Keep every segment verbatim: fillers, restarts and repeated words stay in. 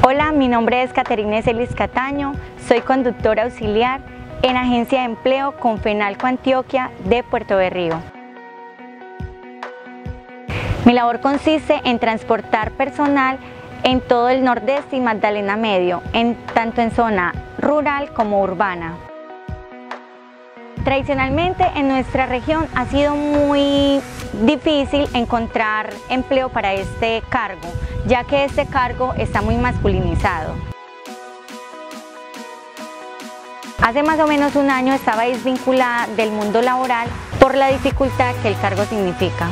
Hola, mi nombre es Caterine Celis Cataño, soy conductora auxiliar en Agencia de Empleo Confenalco Antioquia de Puerto Berrío. Mi labor consiste en transportar personal en todo el Nordeste y Magdalena Medio, en, tanto en zona rural como urbana. Tradicionalmente en nuestra región ha sido muy difícil encontrar empleo para este cargo, ya que este cargo está muy masculinizado. Hace más o menos un año estaba desvinculada del mundo laboral por la dificultad que el cargo significa.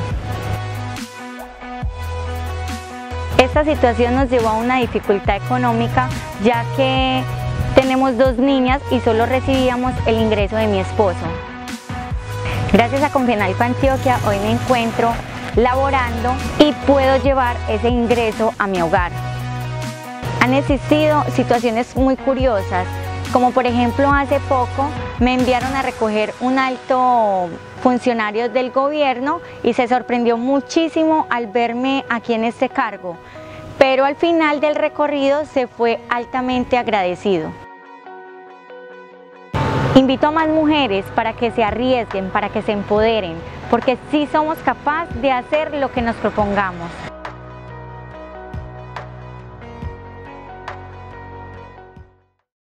Esta situación nos llevó a una dificultad económica, ya que tenemos dos niñas y solo recibíamos el ingreso de mi esposo. Gracias a Confenalco Antioquia hoy me encuentro laborando y puedo llevar ese ingreso a mi hogar. Han existido situaciones muy curiosas, como por ejemplo hace poco me enviaron a recoger un alto funcionario del gobierno y se sorprendió muchísimo al verme aquí en este cargo, pero al final del recorrido se fue altamente agradecido. Invito a más mujeres para que se arriesguen, para que se empoderen, porque sí somos capaces de hacer lo que nos propongamos.